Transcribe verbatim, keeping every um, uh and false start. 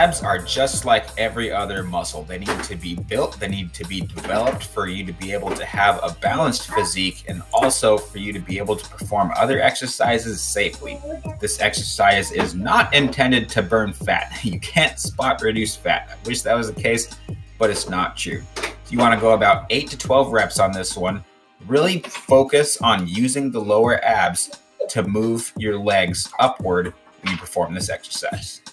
abs are just like every other muscle. They need to be built, they need to be developed for you to be able to have a balanced physique and also for you to be able to perform other exercises safely. This exercise is not intended to burn fat. You can't spot reduce fat. I wish that was the case, but it's not true. So you want to go about eight to twelve reps on this one. Really focus on using the lower abs to move your legs upward when you perform this exercise.